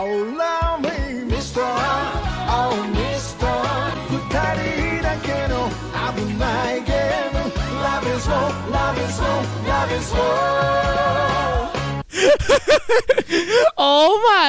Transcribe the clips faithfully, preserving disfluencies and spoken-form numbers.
love me mister Oh mister二人だけの危ないゲーム Love is war Love is war Love is war Oh my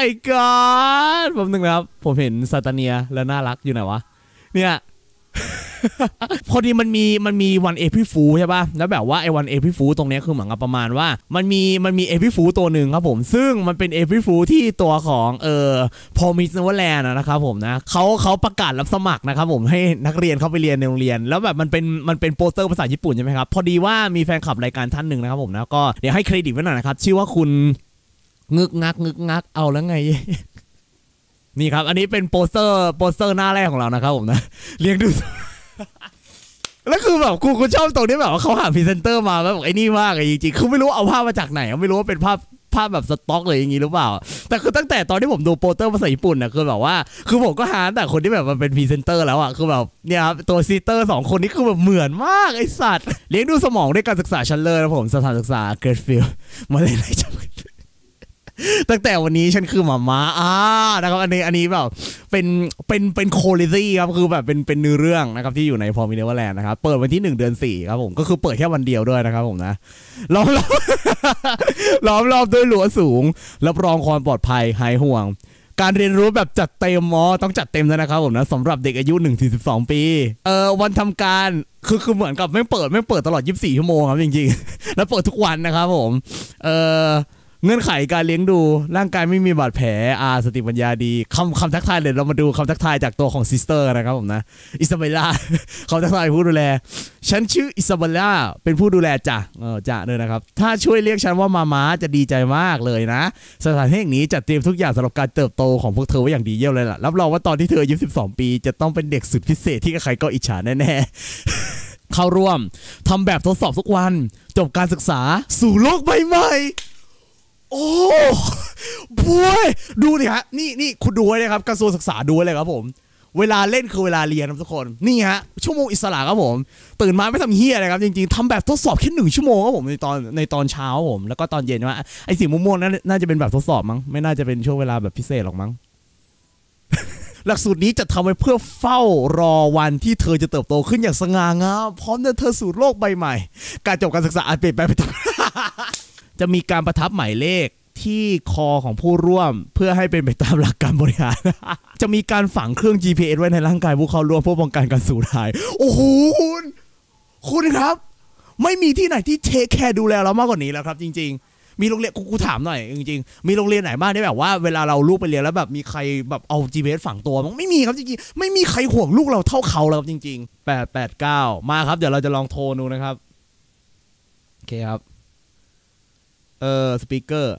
god ผมนึงนะครับผมเห็นซาตาเนียแล้วน่ารักอยู่ไหนวะเนี่ยพอดีมันมีมันมีวันเอพิฟูใช่ป่ะแล้วแบบว่าไอ้วันเอพิฟูตรงนี้คือเหมือนกับประมาณว่ามันมีมันมีเอพิฟูตัวหนึ่งครับผมซึ่งมันเป็นเอพิฟูที่ตัวของเออพอมิสเนวแลนด์นะครับผมนะเขาเขาประกาศรับสมัครนะครับผมให้นักเรียนเข้าไปเรียนในโรงเรียนแล้วแบบมันเป็นมันเป็นโปสเตอร์ภาษาญี่ปุ่นใช่ไหมครับพอดีว่ามีแฟนคลับรายการท่านหนึ่งนะครับผมนะก็เดี๋ยวให้เครดิตไว้หน่อยนะครับชื่อว่าคุณงึกงักงึกงักเอาแล้วไงนี่ครับอันนี้เป็นโปสเตอร์โปสเตอร์หน้าแรกของเรานะครับผมนะเรียงดูแล้วคือแบบกูกูชอบตรงนี้แบบว่าเขาหาพรีเซนเตอร์มาแล้วบอกไอ้นี่มากจริงๆคือไม่รู้เอาภาพมาจากไหนไม่รู้ว่าเป็นภาพภาพแบบสต็อกเลยอย่างงี้หรือเปล่าแต่คือตั้งแต่ตอนที่ผมดูโปสเตอร์ภาษาญี่ปุ่นน่ะคือแบบว่าคือผมก็หาแต่คนที่แบบมันเป็นพรีเซนเตอร์แล้วอ่ะคือแบบเนี่ยครับตัวซีเตอร์สองคนนี้คือแบบเหมือนมากไอสัตว์เลี้ยงดูสมองด้วยการศึกษาชั้นเลิศนะผมสถานศึกษาเกรดฟิลด์มาเลยเลยจังตั้งแต่วันนี้ฉันคือหมาม้าอ่านะครับอันนี้อันนี้แบบเป็นเป็นเป็นโคลิซี่ครับคือแบบเป็นเป็นเนื้อเรื่องนะครับที่อยู่ในพอมิเนเวอร์แลนด์นะครับเปิดวันที่หนึ่งเดือนสี่ครับผมก็คือเปิดแค่วันเดียวด้วยนะครับผมนะล้อมรอบล้อมรอบด้วยรั้วสูงรับรองความปลอดภัยหายห่วงการเรียนรู้แบบจัดเต็มมอต้องจัดเต็มแล้วนะครับผมนะสำหรับเด็กอายุ หนึ่งถึงสิบสอง ปีเออวันทำการคือคือเหมือนกับไม่เปิดไม่เปิดตลอดยี่สิบสี่ชั่วโมงครับจริงๆแล้วเปิดทุกวันนะครับผมเออเงื่อนไขการเลี้ยงดูร่างกายไม่มีบาดแผลอาสติปัญญาดีคำคำทักทายเลยเรามาดูคำทักทายจากตัวของซิสเตอร์นะครับผมนะอิซาเบลล่าเขาทักทายผู้ดูแลฉันชื่ออิซาเบลล่าเป็นผู้ดูแลจ้ะเออจ้ะเลยนะครับถ้าช่วยเรียกฉันว่ามาม้าจะดีใจมากเลยนะสถานที่แห่งนี้จัดเตรียมทุกอย่างสำหรับการเติบโตของพวกเธอไว้อย่างดีเยี่ยมเลยล่ะรับรองว่าตอนที่เธออายุสิบสองปีจะต้องเป็นเด็กสุดพิเศษที่ใครก็อิจฉาแน่ๆเข้าร่วมทำแบบทดสอบทุกวันจบการศึกษาสู่โลกใบใหม่โอ้บวยดูดิฮะนี่นี่คุณดูไว้เลยครับกระทรวงศึกษาดูไว้เลยครับผมเวลาเล่นคือเวลาเรียนครับทุกคนนี่ฮะชั่วโมงอิสระครับผมตื่นมาไม่ทำเฮียอะไรครับจริงๆทำแบบทดสอบแค่หนึ่งชั่วโมงครับผมในตอนในตอนเช้าผมแล้วก็ตอนเย็นว่าไอ้สีม่วงๆนั้นน่าจะเป็นแบบทดสอบมั้งไม่น่าจะเป็นช่วงเวลาแบบพิเศษหรอกมั้ง หลักสูตรนี้จะทำไว้เพื่อเฝ้ารอวันที่เธอจะเติบโตขึ้นอย่างสง่างามพร้อมเดินเธอสู่โลกใบใหม่การจบการศึกษาอาจเปลี่ยนแปลงไปตาม จะมีการประทับหมายเลขที่คอของผู้ร่วมเพื่อให้เป็นไปตามหลักการบริหาร จะมีการฝังเครื่อง จี พี เอส ไว้ในร่างกายผู้เข้าร่วมเพื่อป้องกันการสูญหายโอ้โหคุณคุณครับไม่มีที่ไหนที่เทคแคร์ดูแลเรามากกว่านี้แล้วครับจริงๆมีโรงเรียนกูถามหน่อยจริงๆมีโรงเรียนไหนบ้างที่แบบว่าเวลาเราลูกไปเรียนแล้วแบบมีใครแบบเอา จี พี เอส ฝังตัวมั้งไม่มีครับจริงๆไม่มีใครห่วงลูกเราเท่าเขาแล้วจริงๆแปด แปด เก้ามาครับเดี๋ยวเราจะลองโทรดูนะครับโอเคครับเออสปีกเกอร์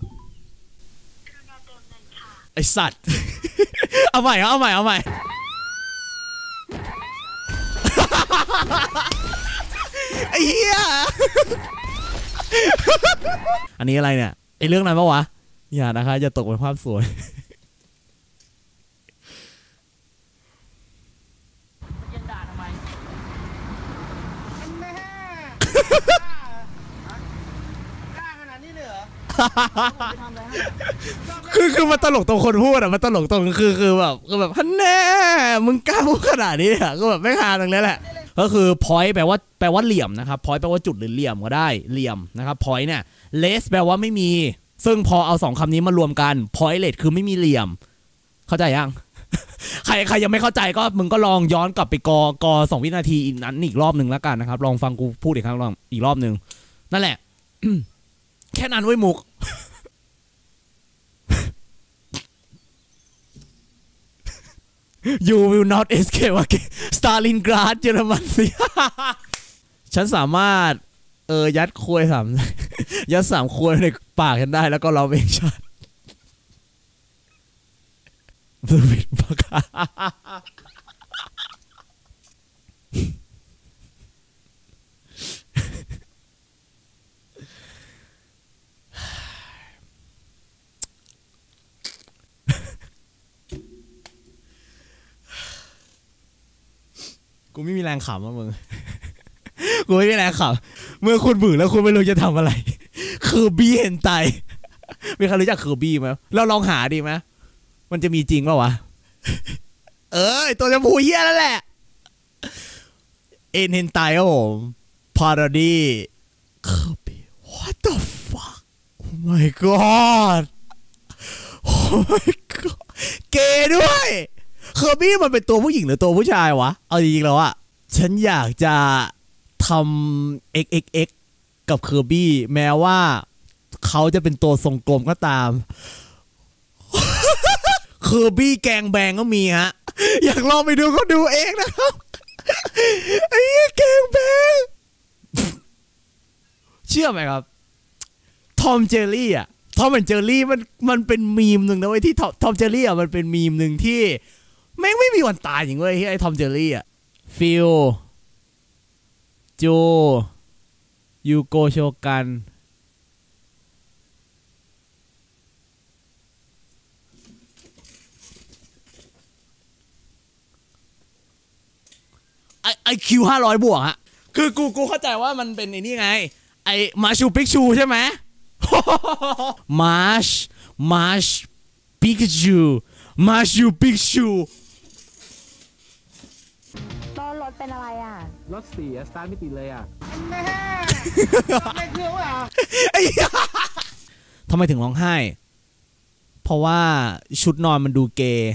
ไอสัตว์เอาใหม่เอาใหม่เอาใหม่ไอ้เหี้ยอันนี้อะไรเนี่ยไอเรื่องนั้นปะวะอย่านะคะจะตกเป็นภาพสวยยังด่าทำไมคือคือมันตลกตรงคนพูดอะมันตลกตรงคือคือแบบคือแบบฮันแน่มึงกล้าพูดขนาดนี้อะก็แบบไม่ฮาตรงนี้แหละก็คือ point แปลว่าแปลว่าเหลี่ยมนะครับ point แปลว่าจุดหรือเหลี่ยมก็ได้เหลี่ยมนะครับ point เนี่ย less แปลว่าไม่มีซึ่งพอเอาสองคำนี้มารวมกัน pointless คือไม่มีเหลี่ยมเข้าใจยัง ใครใครยังไม่เข้าใจก็มึงก็ลองย้อนกลับไปกอกอสองวินาทีอีกนั้นอีกรอบหนึ่งแล้วกันนะครับลองฟังกูพูดอีกครั้งลองอีกรอบหนึ่งนั่นแหละ แค่นั้นไว้มุกYou will not escape again Stalingrad เยอรมันสิ ฉันสามารถเออยัดควยสามยัดสามควยในปากฉันได้แล้วก็ร้องเพลงชาติสวิตปากากูไม่มีแรงขำอ่ะมึง กูไม่มีแรงขำเมื่อคุณบึ่งแล้วคุณไม่รู้จะทำอะไรคือบี้เห็นไตมีใครรู้จักคือบี้ไหมเราลองหาดีไหมมันจะมีจริงป่าวะ เออตัวชมพูเฮียนั่นแหละเอ็นเฮนไตครับผมพาราดี้ what the fuck oh my god oh my god เกย์ด้วยเคอร์บี้มันเป็นตัวผู้หญิงหรือตัวผู้ชายวะเอาจริงๆแล้วอะฉันอยากจะทำ เอ็กซ์ เอ็กซ์ เอ็กซ์ กับเคอร์บี้แม้ว่าเขาจะเป็นตัวทรงกลมก็ตามเคอร์บี้แกงแบงก็มีฮะอยากลองไปดูก็ดูเองนะครับไอ้แกงแบงเชื่อไหมครับทอมเจอรี่อ่ะทอมแอนเจอรี่มันมันเป็นมีมหนึ่งนะเว้ยที่ทอมเจอรี่อ่ะมันเป็นมีมหนึ่งที่แม่งไม่มีวันตายอย่างเว้ยไอ้ทอมเจอรี่อ่ะฟิลโจยูโกโชกันไอไอคิวห้าร้อยบวกฮะคือกูกูเข้าใจว่ามันเป็นไอ้นี่ไงไอมาชูปิกชูใช่ไหมมาชมาชปิกชูมาชูปิกชูตอนรถเป็นอะไรอ่ะรถเสียสตาร์ทไม่ติดเลยอ่ะแม่ไม่เครื่องว่ะไอ้ทำไมถึงร้องไห้เพราะว่าชุดนอนมันดูเกย์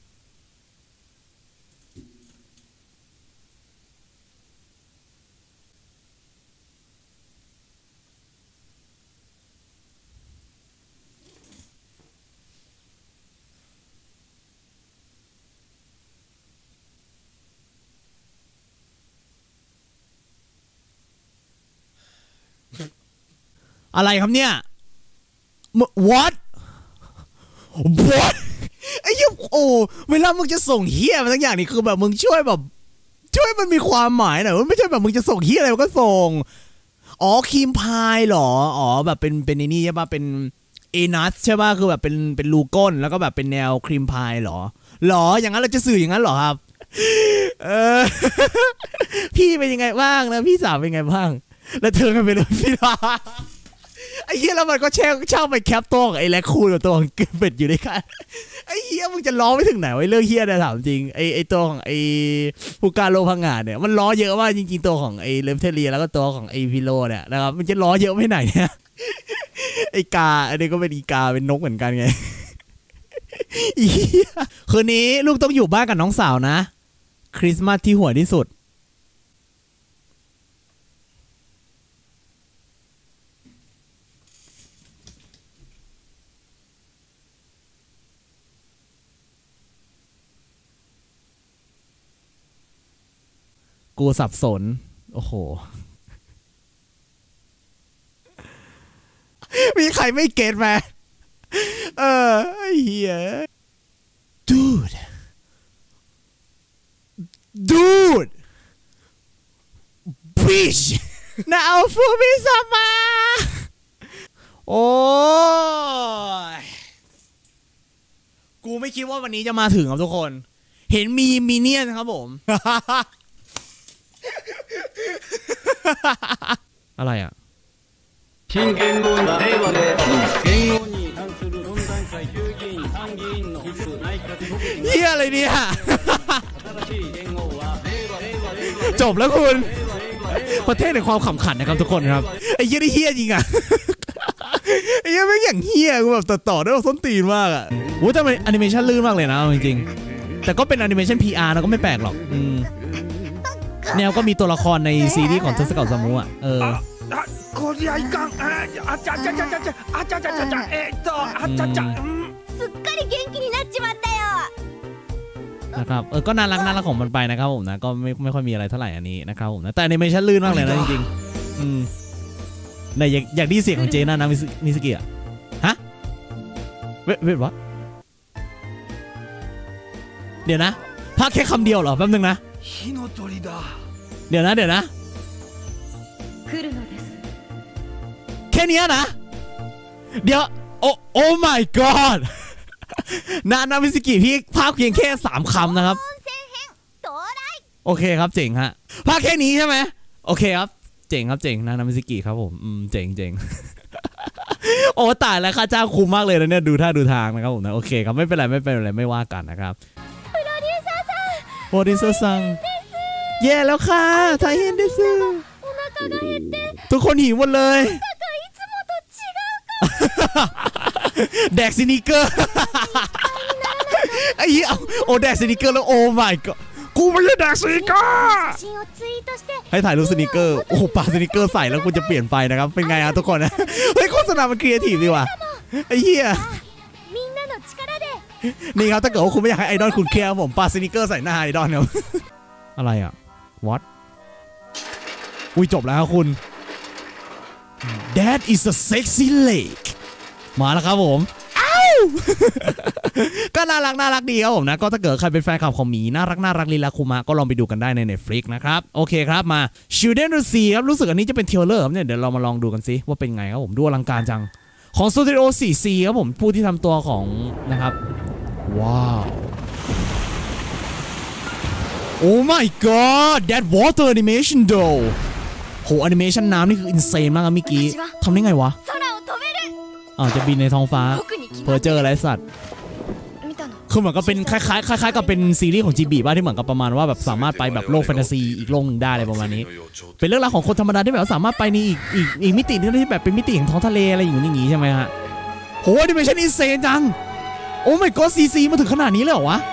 อะไรครับเนี่ย what what ไอ้ยี่โอ้เวลามึงจะส่งเฮียมาทั้งอย่างนี่คือแบบมึงช่วยแบบช่วยมันมีความหมายหน่อยไม่ใช่แบบมึงจะส่งเฮียอะไรก็ส่งอ๋อครีมพายหรออ๋อแบบเป็นเป็นในนี่ใช่ป่ะเป็นเอนัสใช่ป่ะคือแบบเป็นเป็นลูก้นแล้วก็แบบเป็นแนวครีมพายหรอหรออย่างนั้นเราจะสื่ออย่างนั้นหรอครับเออพี่เป็นยังไงบ้างนะพี่สาวเป็นยังไงบ้างแล้วเธอกันไปเลยพี่ลาไอ้เหี้ยแล้วมันก็แช่งเช่าไปแคปตัวกับไอ้แลคคูนกับตัวของเกเป็ดอยู่ด้วยกันไอ้เหี้ยมึงจะล้อไปถึงไหนไอ้เรื่องเหี้ยเนี่ยถามจริงไอ้ไอ้ตัวของไอ้ผู้การโลพังงานเนี่ยมันล้อเยอะมากจริงๆตัวของไอ้เลมเทเลียแล้วก็ตัวของไอ้พิโลเนี่ยนะครับมันจะล้อเยอะไปไหนเนี่ยไอ้กาอันนี้ก็เป็นอีกาเป็นนกเหมือนกันไงคืนนี้ลูกต้องอยู่บ้านกับน้องสาวนะคริสต์มาสที่ห่วยที่สุดกูสับสนโอ้โหมีใครไม่เก็ตไหมเออไอ้เหี้ย dude dude bitch น่าเอาฟูมิซามาโอ้ยกูไม่คิดว่าวันนี้จะมาถึงครับทุกคนเห็นมีมีเนียนครับผมอะไรอ่ะ新元号に令和で元号に関する論壇会衆議院参議院の必須内閣府เฮียอะไรเนี่ยจบแล้วคุณประเทศในความขำขันนะครับทุกคนครับไอ้เฮียนี่เฮียจริงอ่ะไอ้เฮียไม่อย่างเฮียกูแบบตัดต่อได้แบบส้นตีนมากอ่ะโอ้แต่มันแอนิเมชันลื่นมากเลยนะจริงๆแต่ก็เป็นแอนิเมชัน พี อาร์ นะก็ไม่แปลกหรอกแนวก็มีตัวละครในซีรีส์ของเทสเกาซามุอ่ะเออこりゃいかんあちゃちゃちゃちゃちゃあちゃちゃちゃちゃえっとあちゃちゃすっかり元気になっちまったよนะครับเออก็น่ารักน่ารักของมันไปนะครับผมนะก็ไม่ไม่ค่อยมีอะไรเท่าไหร่อันนี้นะครับผมนะแต่แอนิเมชันลื่นมากเลยนะจริงๆอืมไหนอยากอยากได้เสียงของเจน่านะมิสกิอ่ะฮะเวทเวทวะเดี๋ยวนะพักแค่คำเดียวเหรอแป๊บนึงนะเดี๋ยวนะเดี๋ยวนะแค่นี้นะเดี๋ยวโอ้โอ้ my god นานามิสกิพี่ภาคเพียงแค่สามคำนะครับโอเคครับเจ๋งฮะภาคแค่นี้ใช่ไหมโอเคครับเจ๋งครับเจ๋งนานามิสกิครับผมอืมเจ๋งเจ๋งโอ้ตายแล้วค่าจ้างคุ้มมากเลยนะเนี่ยดูท่าดูทางนะครับผมนะโอเคครับไม่เป็นไรไม่เป็นไรไม่ว่ากันนะครับโปรดิวเซอร์ซังโปรดิวเซอร์ซังแย่แล้วค่ะไทยเห็นได้ซื้อทุกคนหิวหมดเลยแดกซินิเกอร์ไอ้เหี้ยโอ้แดกซินิเกอร์แล้วโอ้ my god กูไม่ใช่แดกซินิเกอร์ให้ถ่ายรูปซินิเกอร์โอ้ปาซินิเกอร์ใส่แล้วกูจะเปลี่ยนไปนะครับเป็นไงอะทุกคนนะเฮ้ยโฆษณามันครีเอทีฟดีว่ะไอ้เหี้ยนี่ครับถ้าเกิดว่าคุณไม่อยากให้ไอดอลคุณเคลียร์ผมปาซินิเกอร์ใส่หน้าไอดอลเนี่ยอะไรอะ what อุ้ยจบแล้วครับคุณ That is a sexy lake มาแล้วครับผมก็น่ารักน่ารักดีครับผมนะก็ถ้าเกิดใครเป็นแฟนคลับของหมีน่ารักน่ารักลีลาคุมะก็ลองไปดูกันได้ใน Netflix นะครับโอเคครับมา Children of Sea ครับรู้สึกอันนี้จะเป็นเทรลเลอร์ครับเนี่ยเดี๋ยวเรามาลองดูกันซิว่าเป็นไงครับผมดูอลังการจังของ Studio โฟร์ ซี ครับผมผู้ที่ทำตัวของนะครับว้าว Oh my god that water animation though โหแอนิเมชันน้ำนี่คืออินเซนมากครับเมื่อกี้ทำได้ไงวะอ๋อจะบินในท้องฟ้าเพอเจออะไรสัตว์คือเหมือนกับเป็นคล้ายๆคล้ายๆกับเป็นซีรีส์ของจีบีบ้างที่เหมือนกับประมาณว่าแบบสามารถไปแบบโลกแฟนตาซีอีกโลกหนึ่งได้อะไรประมาณนี้เป็นเรื่องราวของคนธรรมดาที่แบบสามารถไปในอีกอีกอีกมิติที่แบบเป็นมิติของท้องทะเลอะไรอย่างนี้ใช่ไหมฮะโหดิเมชั่นอินเซนจังโอ้ไม่ก็ซีซีมาถึงขนาดนี้เลยเหรอวะ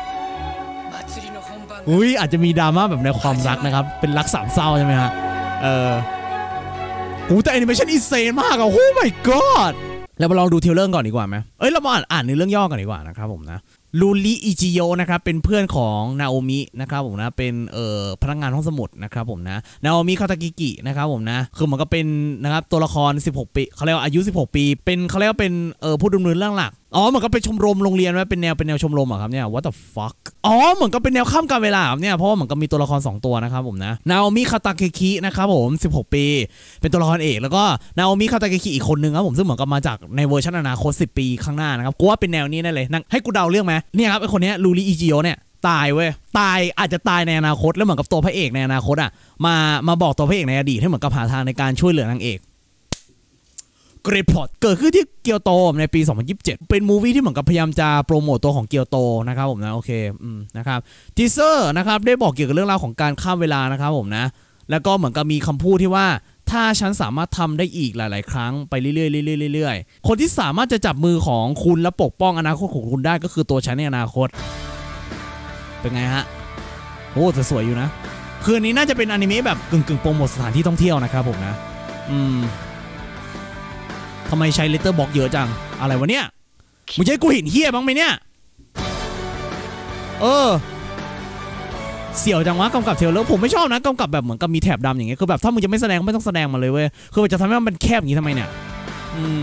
อุ้ยอาจจะมีดราม่าแบบในความรักนะครับเป็นรักสามเศร้าใช่ไหมฮะเออโหแต่แอนิเมชั่นอินเซนมากอะโอ้ my godแล้วมาลองดูเทรลเลอร์ก่อนดีกว่าไหมเอ้ยเรามาอ่านในเรื่องย่อกันดีกว่านะครับผมนะลูริอิจิโยนะครับเป็นเพื่อนของนาโอมินะครับผมนะเป็นเอ่อพนักงานห้องสมุดนะครับผมนะนาโอมิคาตากิกินะครับผมนะคือมันก็เป็นนะครับตัวละครสิบหกปีเขาเรียกว่าอายุสิบหกปีเป็นเขาเรียกว่าเป็นเอ่อผู้ดำเนินเรื่องหลักอ๋อเหมือนก็เป็นชมรมโรงเรียนไว้เป็นแนวเป็นแนวชมรมอะครับเนี่ย what the fuck อ๋อเหมือนก็เป็นแนวข้ามกาลเวลาครับเนี่ยเพราะว่าเหมือนก็มีตัวละครสองตัวนะครับผมนะนาโอมิคาตาเกคินะครับผมสิบหกปีเป็นตัวละครเอกแล้วก็นาโอมิคาตาเกคิอีกคนนึงครับผมซึ่งเหมือนกับมาจากในเวอร์ชันอนาคตสิบปีข้างหน้านะครับกูว่าเป็นแนวนี้แน่เลยนั่งให้กูเดาเรื่องไหมเนี่ยครับไอคนนี้ลูริอิจิโยเนี่ยตายเว้ยตายอาจจะตายในอนาคตแล้วเหมือนกับตัวพระเอกในอนาคตอ่ะมามาบอกตัวพระเอกในอดีตให้เหมือนกับหาทางในการช่วยเหลือนางเอกเกรดพอร์ตเกิดขึ้นที่เกียวโตในปีสองพันยี่สิบเจ็ดเป็นมูวี่ที่เหมือนกับพยายามจะโปรโมตตัวของเกียวโตนะครับผมนะโอเคอืมนะครับทีเซอร์นะครับได้บอกเกี่ยวกับเรื่องราวของการข้ามเวลานะครับผมนะแล้วก็เหมือนกับมีคำพูดที่ว่าถ้าฉันสามารถทำได้อีกหลายๆครั้งไปเรื่อยๆเรื่อยๆเรื่อยๆคนที่สามารถจะจับมือของคุณและปกป้องอนาคตของคุณได้ก็คือตัวฉันในอนาคตเป็นไงฮะโอ้จะสวยอยู่นะคืนนี้น่าจะเป็นอนิเมะแบบกึ่งๆโปรโมทสถานที่ท่องเที่ยวนะครับผมนะอืมทำไมใช้เลตเตอร์บ็อกเยอะจังอะไรวะเนี่ยมึงจะให้กูเห็นเฮียบ้างไหมเนี่ยเออเสี่ยวจังวะกำกับเทรลเลอร์ผมไม่ชอบนะกำกับแบบเหมือนกับมีแถบดำอย่างเงี้ยคือแบบถ้ามึงจะไม่แสดงไม่ต้องแสดงมาเลยเว้ยคือจะทำให้มันแคบอย่างนี้ทำไมเนี่ยอืม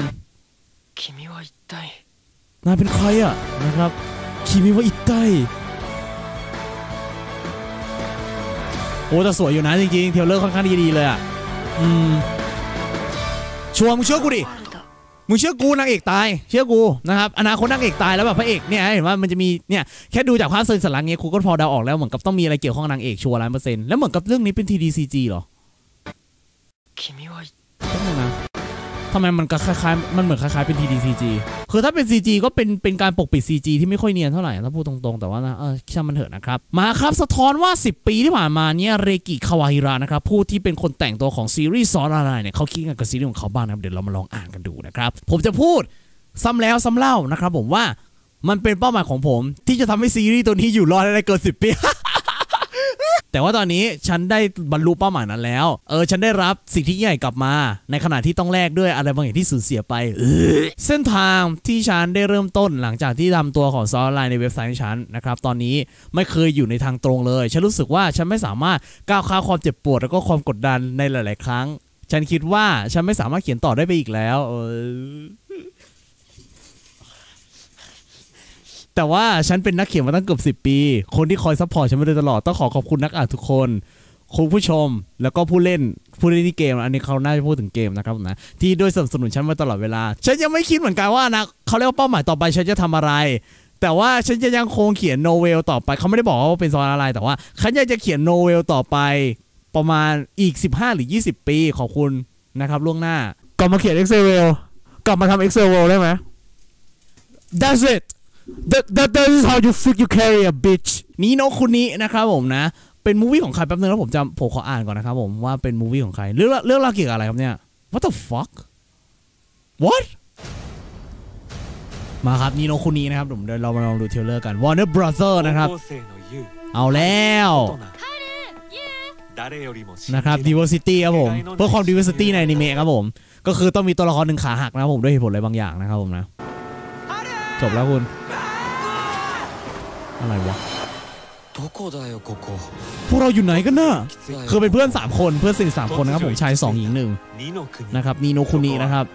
นายเป็นใครอ่ะนะครับคิมิวะอิไตโอ้แต่สวยอยู่นะจริงๆเทรลเลอร์ค่อนข้างดีๆเลยอ่ะอืมชัวร์มึงเชื่อกูดิมึงเชื่อกูนางเอกตายเชื่อกูนะครับอนาคตนางเอกตายแล้วแบบพระเอกเนี่ยเห็นว่ามันจะมีเนี่ยแค่ดูจากภาพเซินสันหลังเงี้ยกูก็พอเดาออกแล้วเหมือนกับต้องมีอะไรเกี่ยวข้องนางเอกชัวร์ล้านเปอร์เซ็นต์แล้วเหมือนกับเรื่องนี้เป็น ที ดี ซี จี เหรอนะทำไมมันก็คล้ายๆมันเหมือนคล้ายๆเป็น ที ดี ซี จี คือถ้าเป็น ซี จี ก็เป็นเป็นการปกปิด ซี จี ที่ไม่ค่อยเนียนเท่าไหร่ถ้าพูดตรงๆแต่ว่านะเออช่างมันเถอะนะครับมาครับสะท้อนว่าสิบปีที่ผ่านมาเนี่ยเรกิคาวาฮิระนะครับผู้ที่เป็นคนแต่งตัวของซีรีส์ซอสอะไรเนี่ยเขาคิดกันกับซีรีส์ของเขาบ้างนะครับเดี๋ยวเรามาลองอ่านกันดูนะครับผมจะพูดซ้ำแล้วซ้ำเล่านะครับผมว่ามันเป็นเป้าหมายของผมที่จะทำให้ซีรีส์ตัวนี้อยู่รอดได้เกินสิบปี แต่ว่าตอนนี้ฉันได้บรรลุเป้าหมายนั้นแล้วเออฉันได้รับสิ่งที่ใหญ่กลับมาในขณะที่ต้องแลกด้วยอะไรบางอย่างที่สูญเสียไปเส้นทางที่ฉันได้เริ่มต้นหลังจากที่ทำตัวของซอฟต์ไลน์ในเว็บไซต์ของฉันนะครับตอนนี้ไม่เคยอยู่ในทางตรงเลยฉันรู้สึกว่าฉันไม่สามารถก้าวข้ามความเจ็บปวดแล้วก็ความกดดันในหลายๆครั้งฉันคิดว่าฉันไม่สามารถเขียนต่อได้ไปอีกแล้วเออแต่ว่าฉันเป็นนักเขียนมาตั้งเกือบสิบปีคนที่คอยซัพพอร์ตฉันมาโดยตลอดต้องขอขอบคุณนักอ่านทุกคนคุณผู้ชมแล้วก็ผู้เล่นผู้เล่นที่เกมอันนี้เขาน่าจะพูดถึงเกมนะครับนะที่ด้วยสนับสนุนฉันมาตลอดเวลาฉันยังไม่คิดเหมือนกันว่านะเขาเรียกว่าเป้าหมายต่อไปฉันจะทำอะไรแต่ว่าฉันจะยังคงเขียนโนเวลต่อไปเขาไม่ได้บอกว่าเป็นซอนอะไรแต่ว่าฉันอยากจะเขียนโนเวลต่อไปประมาณอีกสิบห้าหรือยี่สิบปีขอบคุณนะครับล่วงหน้าก่อนมาเขียน Excel กลับมาทำ Excel World ได้ไหม That's it that that that is how you freak you carry a bitch นี่โนคุนินะครับผมนะเป็นมูวี่ของใครแป๊บนึงแล้วผมจำผมขออ่านก่อนนะครับผมว่าเป็นมูวี่ของใครเรื่องเรื่องราวเกี่ยวกับอะไรครับเนี่ย What the fuck What มาครับนี่โนคุนินะครับผมเดี๋ยวเรามาลองดูเทรลเลอร์กัน Warner Brother นะครับเอาแล้วนะครับ diversity ครับผมเพื่อความ diversity ในอนิเมะครับผมก็คือต้องมีตัวละครหนึ่งขาหักนะครับผมด้วยเหตุผลอะไรบางอย่างนะครับผมนะจบแล้วคุณอะไรวะพวกเราอยู่ไหนกันน่ะคือเป็นเพื่อนสามคนเพื่อนสนิทสามคนนะครับผมชายสองหญิงหนึ่งนะครับนีโนคุนินะครับ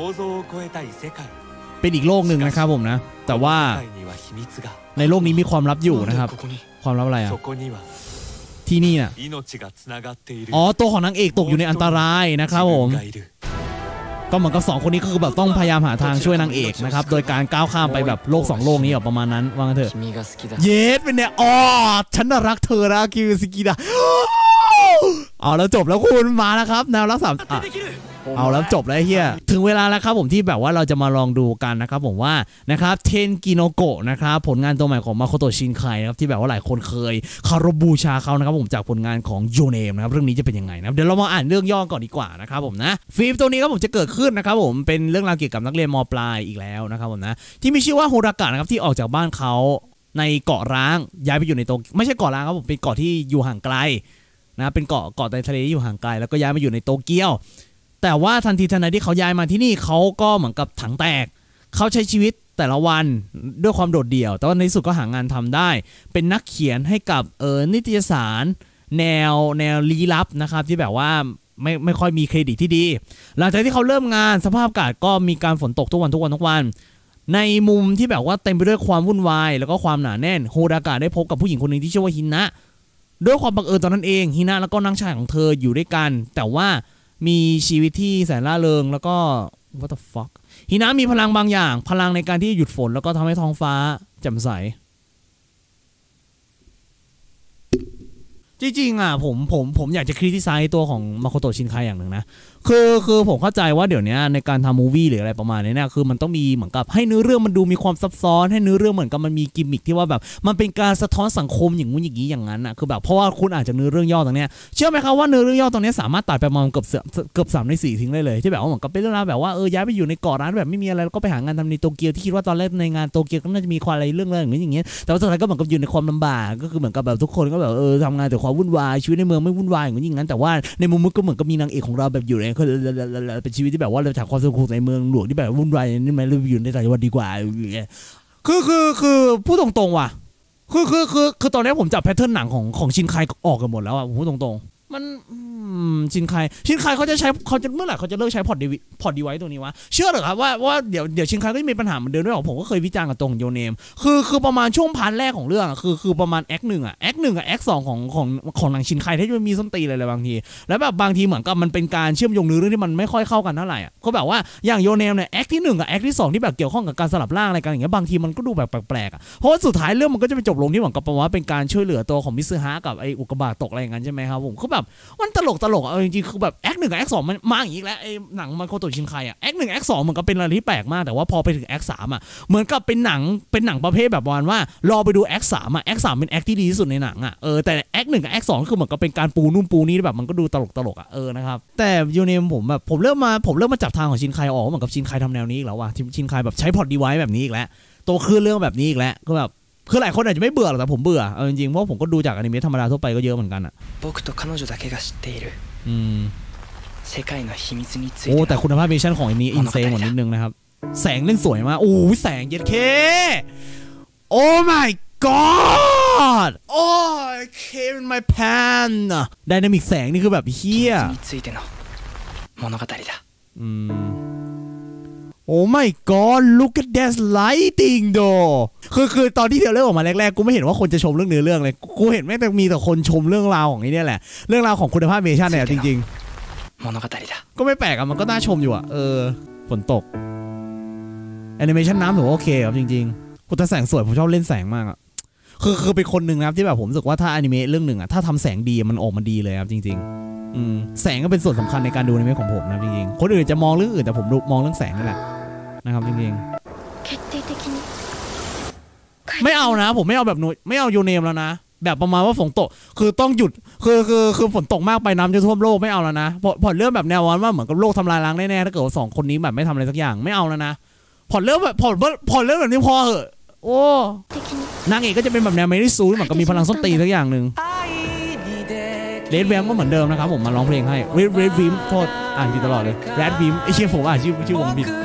เป็นอีกโลกหนึ่งนะครับผมนะแต่ว่าในโลกนี้มีความลับอยู่นะครับความลับอะไรอ่ะที่นี่น่ะอ๋อตัวของนางเอกตกอยู่ในอันตรายนะครับผมก็เหมือนกับสองคนนี้ก็คือแบบต้องพยายามหาทางช่วยนางเอกนะครับโดยการก้าวข้ามไปแบบโลกสองโลกนี้แบบประมาณนั้นว่างั้นเถอะเยสเป็นเนี่ยอ๋อฉันน่ะรักเธอนะคิวสกิดะเอาแล้วจบแล้วคุณมาแล้วครับแนวรักสามเอาแล้วจบแล้วเฮียถึงเวลาแล้วครับผมที่แบบว่าเราจะมาลองดูกันนะครับผมว่านะครับเทนกิโนโกะนะครับผลงานตัวใหม่ของมาโคโตะชินไคนะครับที่แบบว่าหลายคนเคยคารพบูชาเขานะครับผมจากผลงานของโยเนมนะครับเรื่องนี้จะเป็นยังไงนะเดี๋ยวเรามาอ่านเรื่องย่อก่อนดีกว่านะครับผมนะฟิล์มตัวนี้ครับผมจะเกิดขึ้นนะครับผมเป็นเรื่องราวเกี่ยวกับนักเรียนม.ปลายอีกแล้วนะครับผมนะที่มีชื่อว่าโฮรากะนะครับที่ออกจากบ้านเขาในเกาะร้างย้ายไปอยู่ในโตไม่ใช่เกาะร้างครับผมเป็นเกาะที่อยู่ห่างไกลนะเป็นเกาะเกาะในทะเลที่อยู่ห่างไกลแล้วก็ย้ายมาอยู่ในโตเกียวแต่ว่าทันทีทันใดที่เขาย้ายมาที่นี่เขาก็เหมือนกับถังแตกเขาใช้ชีวิตแต่ละวันด้วยความโดดเดี่ยวแต่ว่าในที่สุดก็หางานทำได้เป็นนักเขียนให้กับเออนิตยสารแนวแนวลี้ลับนะครับที่แบบว่าไม่ไม่ค่อยมีเครดิตที่ดีหลังจากที่เขาเริ่มงานสภาพอากาศก็มีการฝนตกทุกวันทุกวันทุกวันในมุมที่แบบว่าเต็มไปด้วยความวุ่นวายแล้วก็ความหนาแน่นโฮรากะได้พบกับผู้หญิงคนหนึ่งที่ชื่อว่าฮินะด้วยความบังเอิญตอนนั้นเองฮินะแล้วก็น้องชายของเธออยู่ด้วยกันแต่ว่ามีชีวิตที่แสนร่าเริงแล้วก็ what the fuck ฮินะมีพลังบางอย่างพลังในการที่หยุดฝนแล้วก็ทำให้ท้องฟ้าแจ่มใสจริงๆอ่ะผมผมผมอยากจะคริติไซส์ตัวของมาโคโตะชินไคอย่างหนึ่งนะคือคือผมเข้าใจว่าเดี๋ยวนี้ในการทำมูวี่หรืออะไรประมาณนี้เนี่ยคือมันต้องมีเหมือนกับให้เนื้อเรื่องมันดูมีความซับซ้อนให้เนื้อเรื่องเหมือนกับมันมีกิมมิคที่ว่าแบบมันเป็นการสะท้อนสังคมอย่างงู้นอย่างนี้อย่างนั้นอ่ะคือแบบเพราะว่าคุณอาจจะเนื้อเรื่องย่อตรงเนี้ยเชื่อไหมครับว่าเนื้อเรื่องย่อตรงนี้สามารถตัดไปประมาณเกือบเกือบสามในสี่ทิ้งได้เลยที่แบบว่าเหมือนกับเป็นเรื่องราวแบบว่าเออย้ายไปอยู่ในเกาะร้างแบบไม่มีอะไรแล้วก็ไปหางานทำในโตเกียวที่คิดว่าตอนแรกในงานโตเกียวก็น่าจะมีความอะไรเรื่องอะไรอย่างนี้อย่างเงี้ยแต่ว่าสุดท้ายก็เหมือนกับอยู่ในความลำบากก็คือเหมือนกับแบบทุกคนก็แบบเออทำงานแต่ความวุ่นวายชีวิตในเมืองไม่วุ่นวายอย่างนี้อย่างนั้นแต่ว่าในมุมมึงก็เหมือนกับมีนางเอกของเราแบบอยู่ในเป็นชีวิตที่แบบว่าเราจากความสงบในเมืองหลวงที่แบบวุ่นวายนี่มันเราอยู่ในต่างจังหวัดดีกว่าคือคือคือพูดตรงๆว่ะคือคือคือคือตอนนี้ผมจับแพทเทิร์นหนังของของชินไคออกกันหมดแล้วอ่ะผมพูดตรงๆมันชินไคชินไคเขาจะใช้เขาจะเมื่อไหร่เขาจะเลิกใช้พอร์ตดีพอร์ตดีไวซ์ตัวนี้วะเชื่อเหรอครับว่าว่าเดี๋ยวเดี๋ยวชินไคก็จะมีปัญหาเหมือนเดิมด้วยผมก็เคยวิจารณ์กับตรงโยเนมคือคือประมาณช่วงพาร์ทแรกของเรื่องคือคือประมาณแอคหนึ่งอ่ะแอคหนึ่งกับแอคสองของของของหนังชินไคที่มันมีส้นตีเลยเลยบางทีแล้วแบบบางทีเหมือนกับมันเป็นการเชื่อมโยงเนื้อเรื่องที่มันไม่ค่อยเข้ากันเท่าไหร่อ่ะก็แบบว่าอย่างโยเนมเนี่ยแอคที่หนึ่งกับแอคที่สองที่แบบเกี่ยวข้องกับการสลับร่างอะไรกันอย่างเงี้ยบางทีมันก็ดูแบบแปลกๆอ่ะเพราะว่าสุดท้ายเรื่องมันก็จะไปจบลงที่เหมือนกับว่าเป็นการช่วยเหลือตัวของมิซึฮะกับไอ้อุกกาบาตตกอะไรอย่างเงี้ยใช่ไหมครับผมคือแบบมันตลกตลกเอาจริงๆคือแบบแอคหนึ่งกับแอคสองมันมาอย่างนี้แล้วไอ้หนังมาโคโตะชินไคอ่ะแอคหนึ่งแอคสองมันก็เป็นอะไรที่แปลกมากแต่ว่าพอไปถึงแอคสามอ่ะเหมือนกับเป็นหนังเป็นหนังประเภทแบบว่ารอไปดูแอคสามอ่ะแอคสามเป็นแอคที่ดีที่สุดในหนังอ่ะเออแต่แอคหนึ่งกับแอคสองคือเหมือนกับเป็นการปูนู่นปูนี่แบบมันก็ดูตลกตลกอ่ะเออนะครับแต่ยูเนมผมแบบผมเริ่มมาผมเริ่มมาจับทางของชินไคออกเหมือนกับชินไคทำแนวนี้อีกแล้วว่ะชินไคแบบใช้พอร์ตดีไวซ์แบบนี้อีกแล้วโตขึ้นเรื่องแบบนี้อีกแล้วก็แบบคือหลายคนอาจจะไม่เบื่อหรอกแต่ผมเบื่อเอาจริงๆเพราะผมก็ดูจากอนิเมะธรรมดาทั่วไปก็เยอะเหมือนกันอ่ะอืมโอ้แต่คุณภาพเวอร์ชันของอันนี้อินเซนกว่านิดนึงนะครับแสงเล่นสวยมากโอ้ยแสงเย็ดเคโอ้ my god โอ้ยเคเป็น my pan ไดนามิกแสงนี่คือแบบเฮี้ยอืมโอ้ my god look at that lighting โดคือคือตอนที่เทรลเลอร์ออกมาแรกๆกูไม่เห็นว่าคนจะชมเรื่องเนื้อเรื่องเลยกูเห็นแม่งแต่มีแต่คนชมเรื่องราวของนี่แหละเรื่องราวของคุณภาพเวอร์ชันเนี่ยจริงๆก็ไม่แปลกอะมันก็น่าชมอยู่อะเออฝนตกแอนิเมชันน้ำถือว่าโอเคครับจริงๆคุณแต่แสงสวยผมชอบเล่นแสงมากอะคือคือเป็นคนหนึ่งนะครับที่แบบผมรู้สึกว่าถ้าอนิเมะเรื่องหนึ่งอะถ้าทำแสงดีมันออกมาดีเลยครับจริงๆอืมแสงก็เป็นส่วนสำคัญในการดูอนิเมะของผมนะจริงๆคนอื่นจะมองเรื่องอื่นแต่ผมมองเรื่องแสงนี่แหละนะครับจริงๆไม่เอานะผมไม่เอาแบบนูไม่เอายูเนมแล้วนะแบบประมาณว่าฝนตกคือต้องหยุดคือคือคือฝนตกมากไปน้ำจะท่วมโลกไม่เอาแล้วนะพอพอเริ่มแบบแนวว่าเหมือนกับโลกทำลายล้างแน่ๆถ้าเกิดว่าสองคนนี้แบบไม่ทำอะไรสักอย่างไม่เอาแล้วนะพอเริ่มแบบพอพอเริ่มแบบนี้พอเหอะโอ้นางเอกก็จะเป็นแบบแนวเมริซูเหมือนกับมีพลังส้นตีนสักอย่างหนึ่งเรดแวมก็เหมือนเดิมนะครับผมมาร้องเพลงให้เรดเรดวิมโทษอ่านผิดตลอดเลยแรดวิมไอ้เชี่ยผมอ่านชื่อชื่อวงผิด